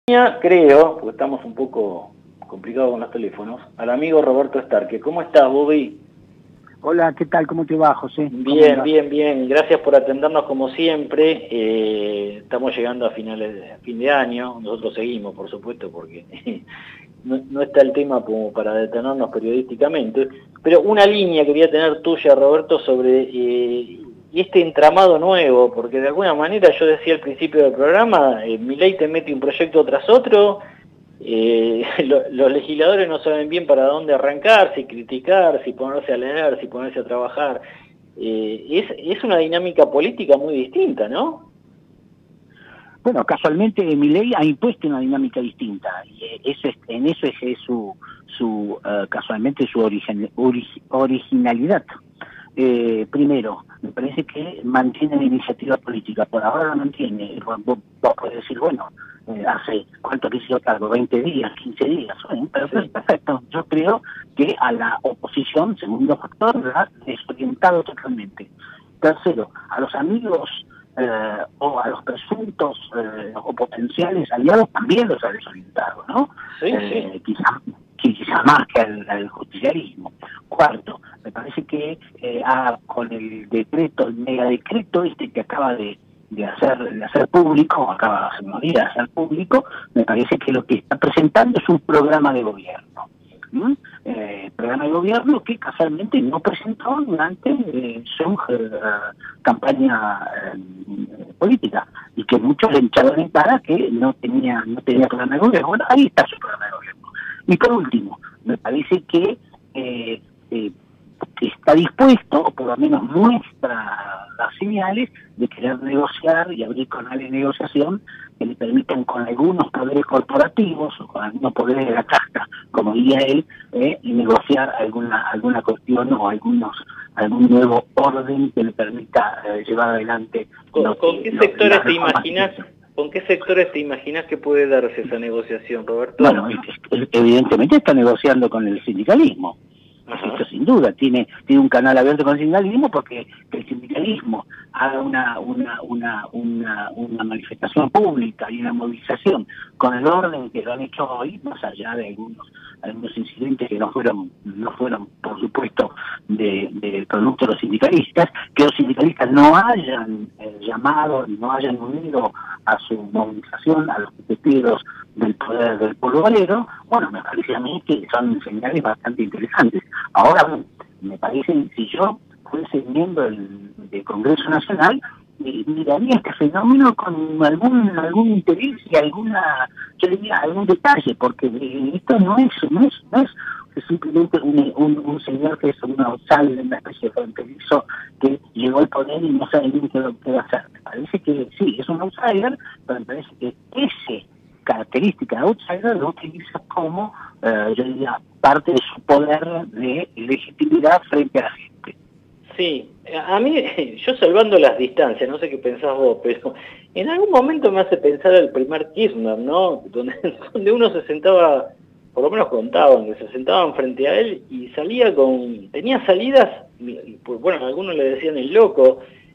Creo, porque estamos un poco complicados con los teléfonos, al amigo Roberto Starque. ¿Cómo estás, Bobby? Hola, ¿qué tal? ¿Cómo te va, José? Bien, bien, bien. Gracias por atendernos como siempre. Estamos llegando a fin de año. Nosotros seguimos, por supuesto, porque no está el tema como para detenernos periodísticamente. Pero una línea que voy a tener tuya, Roberto, sobre este entramado nuevo, porque de alguna manera yo decía al principio del programa, Milei te mete un proyecto tras otro. Los legisladores no saben bien para dónde arrancar, si criticar, si ponerse a leer, si ponerse a trabajar. Es una dinámica política muy distinta, ¿no? Bueno, casualmente Milei ha impuesto una dinámica distinta y en eso es casualmente su originalidad. Primero, me parece que mantiene la iniciativa política, por ahora la mantiene. Vos podés decir, bueno, hace cuánto que hizo cargo, 20 días, 15 días, bueno, pero sí. Perfecto. Yo creo que a la oposición, segundo factor, la ha desorientado totalmente. Tercero, a los amigos o a los presuntos o potenciales aliados también los ha desorientado, ¿no? Sí. Quizá más que al justicialismo. Cuarto, me parece que con el decreto, el megadecreto que acaba de hacer público, acaba hace unos días de hacer público, me parece que lo que está presentando es un programa de gobierno. Programa de gobierno que casualmente no presentó durante su campaña política y que muchos le echaron en cara que no tenía programa de gobierno. Bueno, ahí está su programa de gobierno. Y por último, me parece que está dispuesto, o por lo menos muestra las señales de querer negociar y abrir canales de negociación que le permitan con algunos poderes corporativos o con algunos poderes de la casta, como diría él, negociar alguna cuestión o algún nuevo orden que le permita llevar adelante. ¿Con qué sectores te imaginas? ¿Con qué sectores te imaginas que puede darse esa negociación, Roberto? Bueno, evidentemente está negociando con el sindicalismo. Esto sin duda, tiene un canal abierto con el sindicalismo porque que el sindicalismo haga una manifestación pública y una movilización con el orden que lo han hecho hoy, más allá de algunos incidentes que no fueron por supuesto de producto de los sindicalistas, que los sindicalistas no hayan llamado y no hayan unido a su movilización a los pedidos del poder del pueblo obrero. Bueno, me parece a mí que son señales bastante interesantes. Ahora, me parece, si yo fuese miembro del Congreso Nacional, miraría este fenómeno con algún interés y yo diría, algún detalle, porque esto no es simplemente un señor que es un outsider, una especie de fronterizo que llegó al poder y no sabe bien qué va a hacer. Me parece que sí, es un outsider, pero me parece que ese característica de outsider lo utiliza como, yo diría, parte de su poder de legitimidad frente a la gente. Sí, a mí, yo salvando las distancias, no sé qué pensás vos, pero en algún momento me hace pensar el primer Kirchner, ¿no? Donde uno se sentaba, por lo menos contaban, que se sentaban frente a él y tenía salidas, bueno, algunos le decían el loco,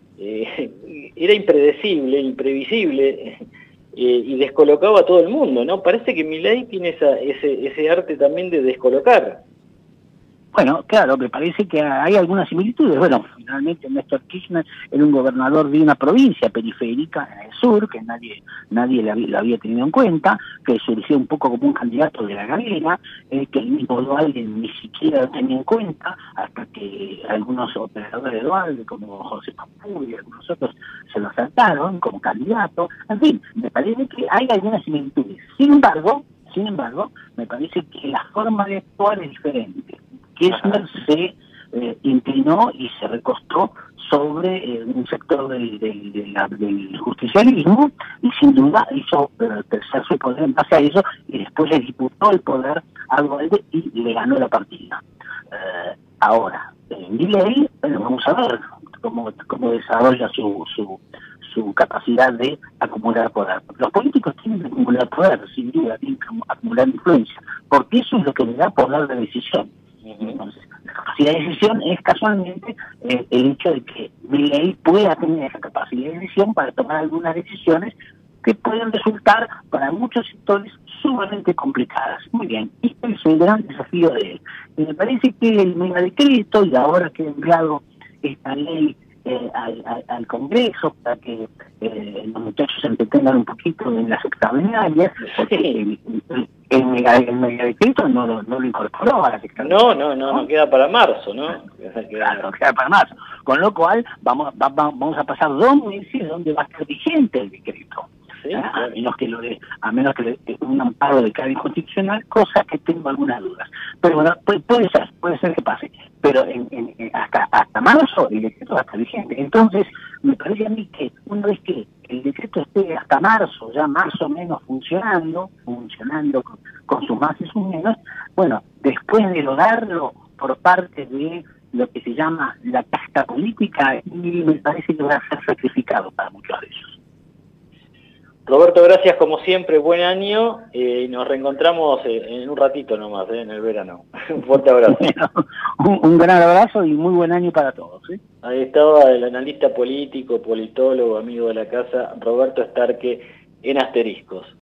era impredecible, imprevisible, y descolocaba a todo el mundo, ¿no? Parece que Milei tiene ese arte también de descolocar. Bueno, claro, me parece que hay algunas similitudes. Bueno, finalmente Néstor Kirchner era un gobernador de una provincia periférica en el sur, que nadie la había tenido en cuenta, que surgió un poco como un candidato de la galera, que el mismo Dualde ni siquiera lo tenía en cuenta, hasta que algunos operadores de Dualde, como José Pampú y algunos otros, se lo saltaron como candidato. En fin, me parece que hay algunas similitudes. Sin embargo, me parece que la forma de actuar es diferente. Kirchner se inclinó y se recostó sobre un sector del justicialismo y sin duda hizo crecer su poder en base a eso y después le disputó el poder a Dualde y le ganó la partida. Ahora, Milei, vamos a ver cómo desarrolla su capacidad de acumular poder. Los políticos tienen que acumular poder, sin duda, tienen que acumular influencia, porque eso es lo que le da poder de decisión. Entonces, la capacidad de decisión es casualmente el hecho de que Milei pueda tener esa capacidad de decisión para tomar algunas decisiones que pueden resultar para muchos sectores sumamente complicadas. Muy bien, este es el gran desafío de él. Y me parece que el megadecreto, y ahora que he enviado esta ley al Congreso para que los muchachos se entretengan un poquito en las extraordinarias, porque el megadecreto no lo incorporó a las extraordinarias. No queda para marzo, ¿no? Claro, queda para marzo. Con lo cual vamos a pasar 2 meses donde va a estar vigente el decreto. Sí, a menos que le un amparo de cara inconstitucional, cosa que tengo algunas dudas. Pero bueno, puede ser que pase. Pero hasta marzo el decreto va a estar vigente. Entonces, me parece a mí que una vez que el decreto esté hasta marzo, ya más o menos funcionando con sus más y sus menos, bueno, después de lograrlo por parte de lo que se llama la casta política, y me parece que va a ser sacrificado para muchos de ellos. Roberto, gracias como siempre, buen año, y nos reencontramos en un ratito nomás, en el verano. Un fuerte abrazo. Un gran abrazo y muy buen año para todos. ¿Sí? Ahí estaba el analista político, politólogo, amigo de la casa, Roberto Starke, en Asteriscos.